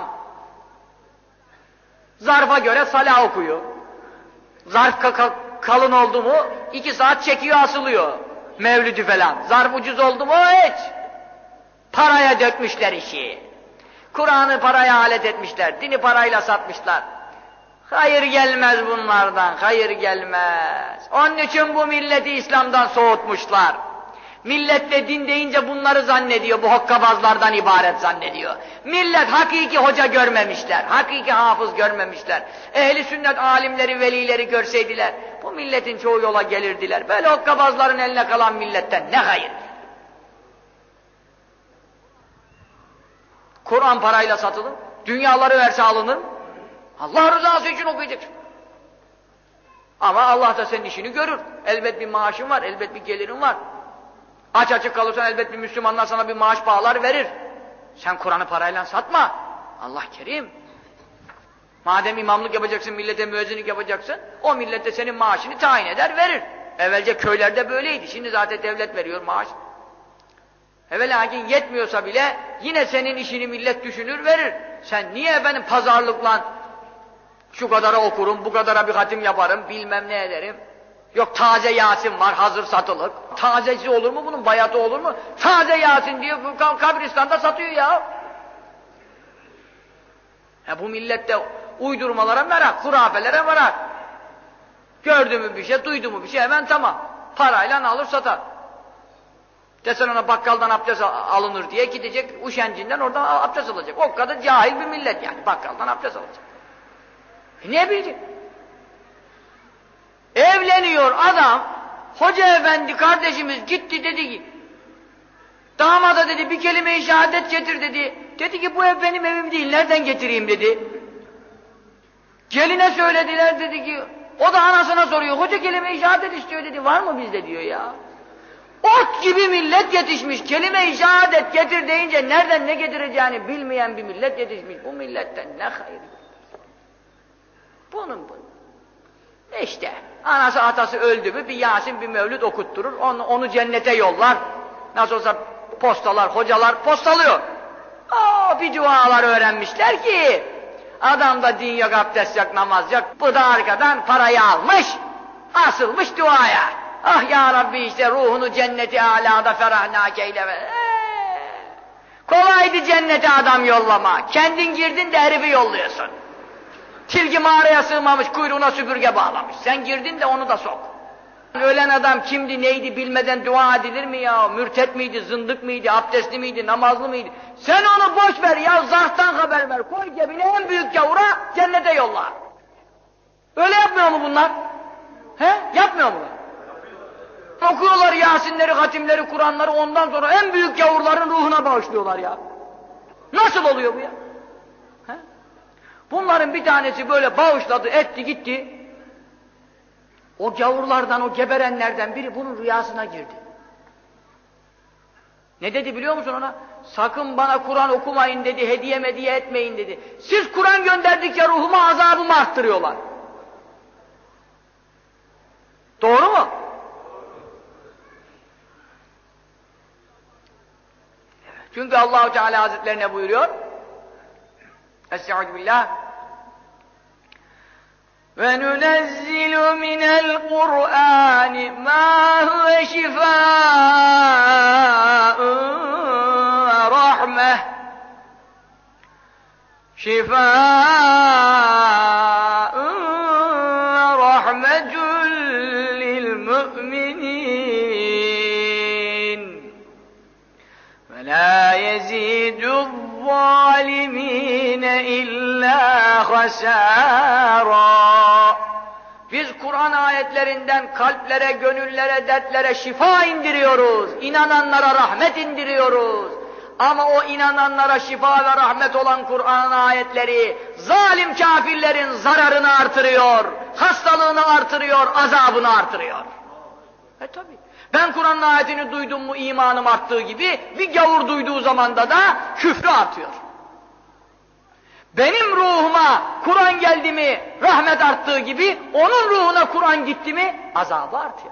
Zarfa göre salah okuyor. Zarf kalın oldu mu, 2 saat çekiyor asılıyor. Mevlüdü falan. Zarf ucuz oldu mu hiç. Paraya dökmüşler işi. Kur'an'ı paraya alet etmişler. Dini parayla satmışlar. Hayır gelmez bunlardan. Hayır gelmez. Onun için bu milleti İslam'dan soğutmuşlar. Millet de din deyince bunları zannediyor. Bu hokkabazlardan ibaret zannediyor. Millet hakiki hoca görmemişler. Hakiki hafız görmemişler. Ehli sünnet alimleri, velileri görseydiler, bu milletin çoğu yola gelirdiler. Böyle hokkabazların eline kalan milletten ne hayır? Kur'an parayla satılır. Dünyaları verse alınır. Allah rızası için okuyacaksın. Ama Allah da senin işini görür. Elbet bir maaşın var, elbet bir gelirin var. Aç açık kalırsan elbet bir Müslümanlar sana bir maaş bağlar verir. Sen Kur'an'ı parayla satma. Allah kerim. Madem imamlık yapacaksın, millete müezzinlik yapacaksın, o millete senin maaşını tayin eder, verir. Evvelce köylerde böyleydi, şimdi zaten devlet veriyor maaş. Lakin yetmiyorsa bile yine senin işini millet düşünür, verir. Sen niye efendim pazarlıkla şu kadara okurum, bu kadara bir hatim yaparım, bilmem ne ederim. Yok taze Yasin var, hazır satılık. Tazesi olur mu bunun, bayatı olur mu? Taze Yasin diye kabristanda satıyor ya. Bu millette uydurmalara merak, hurafelere merak. Gördü mü bir şey, duydu mu bir şey, hemen tamam. Parayla alır satar. Desen ona bakkaldan abdest alınır diye gidecek, uşencinden oradan abdest alacak. O kadar cahil bir millet yani, bakkaldan abdest alacak. Ne bilecek? Evleniyor adam, hoca efendi kardeşimiz gitti dedi ki, damada dedi bir kelime-i şehadet getir dedi. Dedi ki bu ev benim evim değil, nereden getireyim dedi. Geline söylediler dedi ki, o da anasına soruyor, hoca kelime-i şehadet istiyor dedi, var mı bizde diyor ya. Ot gibi millet yetişmiş, kelime-i şehadet getir deyince nereden ne getireceğini bilmeyen bir millet yetişmiş. Bu milletten ne hayır. Bunun. İşte anası atası öldü mü bir Yasin bir Mevlüt okutturur, onu cennete yollar. Nasıl olsa postalar, hocalar postalıyor. Bir dualar öğrenmişler ki adamda din yok, abdest yok, namaz yok. Bu da arkadan parayı almış, asılmış duaya. Ah ya Rabbi işte ruhunu cenneti alâda ferahnâke eyle. Kolaydı cennete adam yollama. Kendin girdin de herifi yolluyorsun. Tilki mağaraya sığmamış, kuyruğuna süpürge bağlamış. Sen girdin de onu da sok. Ölen adam kimdi, neydi bilmeden dua edilir mi ya? Mürtet miydi, zındık mıydı, abdestli miydi, namazlı mıydı? Sen onu boş ver ya, zarftan haber ver. Koy cebine en büyük gavura, cennete yolla. Öyle yapmıyor mu bunlar? Yapmıyor mu? Okuyorlar Yasinleri, hatimleri, Kur'anları, ondan sonra en büyük gavurların ruhuna bağışlıyorlar ya. Nasıl oluyor bu ya? Bunların bir tanesi böyle bağışladı, etti, gitti. O gavurlardan, o geberenlerden biri bunun rüyasına girdi. Ne dedi biliyor musun ona? Sakın bana Kur'an okumayın dedi, hediye etmeyin dedi. Siz Kur'an gönderdikçe ruhuma azabımı arttırıyorlar. Doğru mu? Çünkü Allah-u Teala Hazretleri ne buyuruyor? Estağfirullah. وَنُنَزِّلُ مِنَ الْقُرْآنِ مَا هُوَ شِفَاءٌ وَرَحْمَةٌ وَرَحْمَةٌ لِلْمُؤْمِنِينَ وَلَا يَزِيدُ الظَّالِمِينَ إِلَّا خَسَارًا. Biz Kur'an ayetlerinden kalplere, gönüllere, dertlere şifa indiriyoruz. İnananlara rahmet indiriyoruz. Ama o inananlara şifa ve rahmet olan Kur'an ayetleri zalim kafirlerin zararını artırıyor, hastalığını artırıyor, azabını artırıyor. Tabii. Ben Kur'an ayetini duydum mu imanım arttığı gibi bir gavur duyduğu zamanda da küfrü artıyor. Benim ruhuma Kur'an geldi mi rahmet arttığı gibi onun ruhuna Kur'an gitti mi azabı artıyor.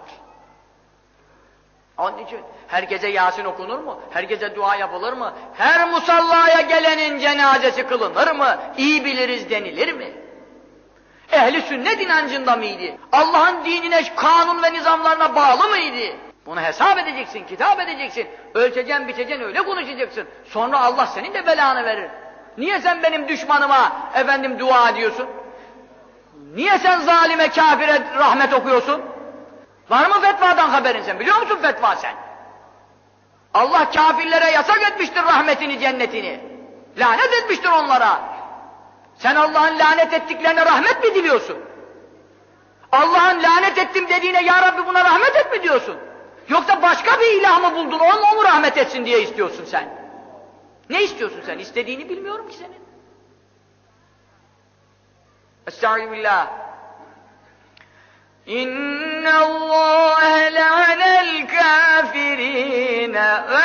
Onun için her gece Yasin okunur mu? Her gece dua yapılır mı? Her musallaya gelenin cenazesi kılınır mı? İyi biliriz denilir mi? Ehli sünnet inancında mıydı? Allah'ın dinine, kanun ve nizamlarına bağlı mıydı? Bunu hesap edeceksin, kitap edeceksin. Ölçeceksin, biçeceksin, öyle konuşacaksın. Sonra Allah senin de belanı verir. Niye sen benim düşmanıma dua ediyorsun? Niye sen zalime, kafire rahmet okuyorsun? Var mı fetvadan haberin sen? Biliyor musun fetva sen? Allah kafirlere yasak etmiştir rahmetini, cennetini. Lanet etmiştir onlara. Sen Allah'ın lanet ettiklerine rahmet mi diliyorsun? Allah'ın lanet ettim dediğine ya Rabbi buna rahmet et mi diyorsun? Yoksa başka bir ilah mı buldun, o mu rahmet etsin diye istiyorsun sen? Ne istiyorsun sen? İstediğini bilmiyorum ki senin. Estağfirullah. İnne Allahe le'anel kafirine ve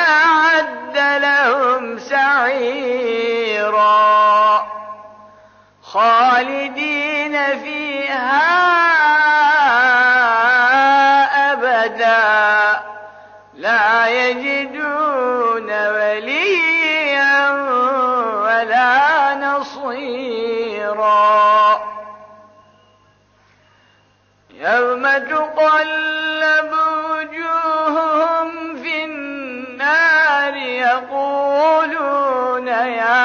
a'adde lehum sa'ira. خالدين فيها أبدا لا يجدون وليا ولا نصيرا يوم تقلب وجوههم في النار يقولون يا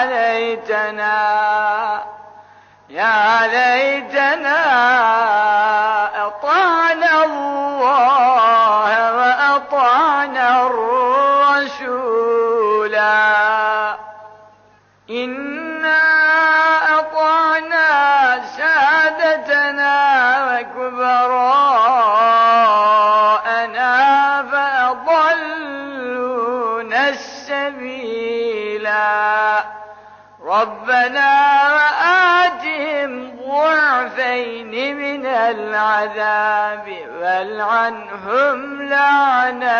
ليتنا أطعنا الله وأطعنا الرسولا إنا أطعنا سادتنا وكبراءنا فأضلونا السبيلا ربنا وآتهم ضعفين من العذاب والعنهم لعنا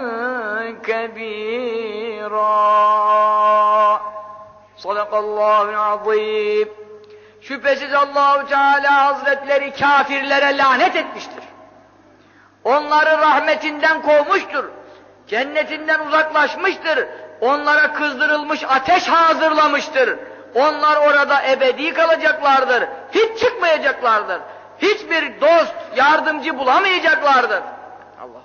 كبيرا. Sadakallahu azim. Şüphesiz Allah-u Teala Hazretleri kafirlere lanet etmiştir. Onları rahmetinden kovmuştur. Cennetinden uzaklaşmıştır. Onlara kızdırılmış ateş hazırlamıştır. Onlar orada ebedi kalacaklardır. Hiç çıkmayacaklardır. Hiçbir dost, yardımcı bulamayacaklardır. Allah.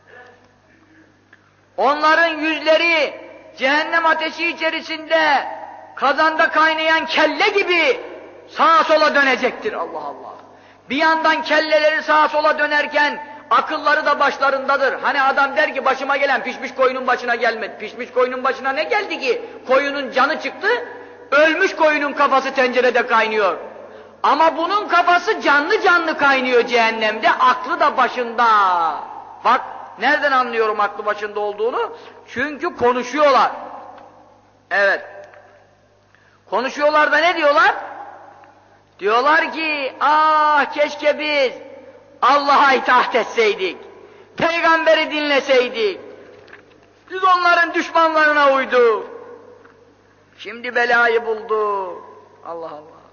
Onların yüzleri cehennem ateşi içerisinde kazanda kaynayan kelle gibi sağa sola dönecektir. Allah Allah. Bir yandan kelleleri sağa sola dönerken akılları da başlarındadır. Hani adam der ki başıma gelen pişmiş koyunun başına gelmedi. Pişmiş koyunun başına ne geldi ki? Koyunun canı çıktı, ölmüş koyunun kafası tencerede kaynıyor. Ama bunun kafası canlı canlı kaynıyor cehennemde, aklı da başında. Bak, nereden anlıyorum aklı başında olduğunu? Çünkü konuşuyorlar. Evet. Konuşuyorlar da ne diyorlar? Diyorlar ki, ah keşke biz Allah'a itaat etseydik, peygamberi dinleseydik, biz onların düşmanlarına uyduk, şimdi belayı buldu. Allah Allah.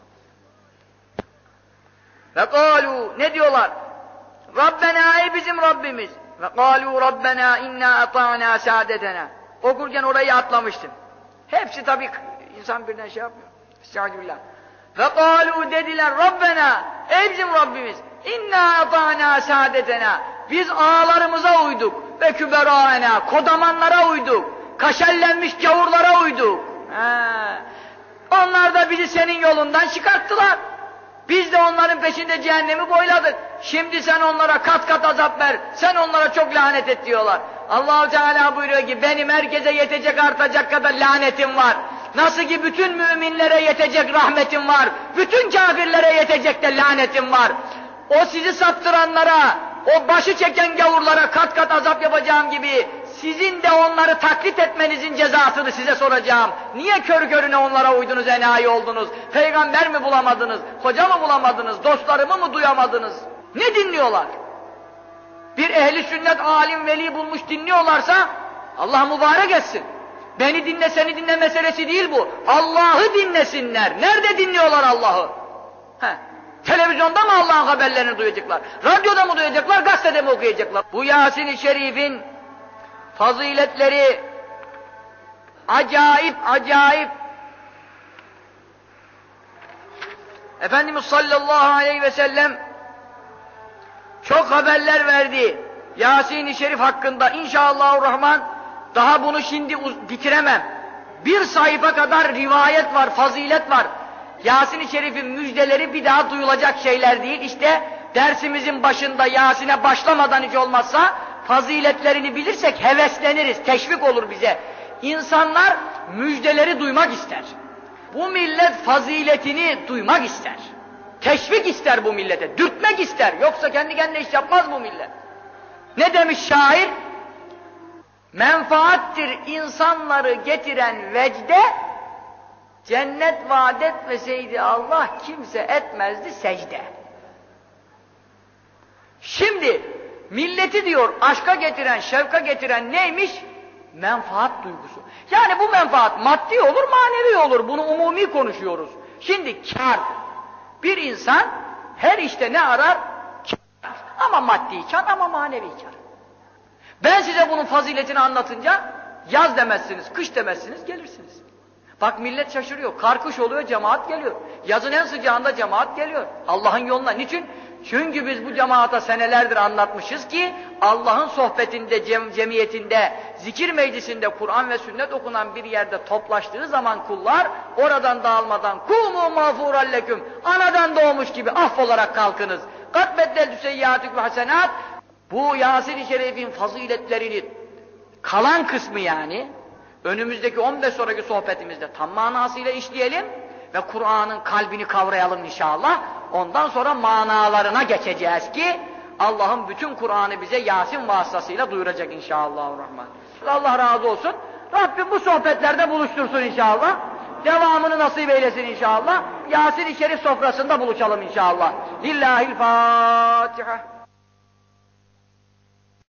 Ve kâlû, ne diyorlar? Rabbena, ey bizim Rabbimiz. Ve kâlû Rabbena inna ata'na sâdetena. Okurken orayı atlamıştım. Hepsi tabii insan birden şey yapmıyor. Estağfirullah. Ve kâlû dediler Rabbena, ey bizim Rabbimiz. İnna ata'na saadetena. Biz ağalarımıza uyduk ve küberâena, kodamanlara uyduk, kaşellenmiş gavurlara uyduk. Onlar da bizi senin yolundan çıkarttılar. Biz de onların peşinde cehennemi boyladık. Şimdi sen onlara kat kat azap ver, sen onlara çok lanet et diyorlar. Allah-u Teala buyuruyor ki benim herkese yetecek artacak kadar lanetim var. Nasıl ki bütün müminlere yetecek rahmetim var, bütün kafirlere yetecek de lanetim var. O sizi saptıranlara, o başı çeken gavurlara kat kat azap yapacağım gibi, sizin de onları taklit etmenizin cezasını size soracağım. Niye körü körüne onlara uydunuz, enayi oldunuz? Peygamber mi bulamadınız, hoca mı bulamadınız, dostlarımı mı duyamadınız? Ne dinliyorlar? Bir ehli sünnet, alim, veli bulmuş dinliyorlarsa, Allah mübarek etsin. Beni dinle, seni dinle meselesi değil bu. Allah'ı dinlesinler. Nerede dinliyorlar Allah'ı? Televizyonda mı Allah'ın haberlerini duyacaklar? Radyoda mı duyacaklar, gazetede mi okuyacaklar? Bu Yasin-i Şerif'in faziletleri acayip acayip. Efendimiz sallallahu aleyhi ve sellem çok haberler verdi Yasin-i Şerif hakkında. İnşallahurrahman daha bunu şimdi bitiremem. Bir sayfa kadar rivayet var, fazilet var. Yasin-i Şerif'in müjdeleri bir daha duyulacak şeyler değil. İşte dersimizin başında Yasin'e başlamadan hiç olmazsa faziletlerini bilirsek hevesleniriz, teşvik olur bize. İnsanlar müjdeleri duymak ister. Bu millet faziletini duymak ister. Teşvik ister bu millete, dürtmek ister. Yoksa kendi kendine iş yapmaz bu millet. Ne demiş şair? Menfaattir insanları getiren vecde, cennet vaat etmeseydi Allah kimse etmezdi secde. Şimdi milleti diyor aşka getiren, şevka getiren neymiş? Menfaat duygusu. Yani bu menfaat maddi olur, manevi olur. Bunu umumi konuşuyoruz. Şimdi kar, Bir insan her işte ne arar? Kâr. Ama maddi kâr ama manevi kâr. Ben size bunun faziletini anlatınca yaz demezsiniz, kış demezsiniz, gelirsiniz. Bak millet şaşırıyor. Kar kış oluyor, cemaat geliyor. Yazın en sıcağında cemaat geliyor. Allah'ın yoluna. Niçin? Çünkü biz bu cemaata senelerdir anlatmışız ki Allah'ın sohbetinde, cemiyetinde, zikir meclisinde Kur'an ve sünnet okunan bir yerde toplaştığı zaman kullar oradan dağılmadan kumu mağfuralleküm, anadan doğmuş gibi affolarak kalkınız. Kat beddeltü seyyiatük ve hasenat. Bu Yasin-i Şerif'in faziletlerini kalan kısmı yani önümüzdeki 15 sonraki sohbetimizde tam manasıyla işleyelim ve Kur'an'ın kalbini kavrayalım inşallah. Ondan sonra manalarına geçeceğiz ki Allah'ın bütün Kur'an'ı bize Yasin vasıtasıyla duyuracak inşallahurrahman. Allah razı olsun. Rabbim bu sohbetlerde buluştursun inşallah. Devamını nasip eylesin inşallah. Yasin-i Şerif sofrasında buluşalım inşallah. Lillahil Fatiha.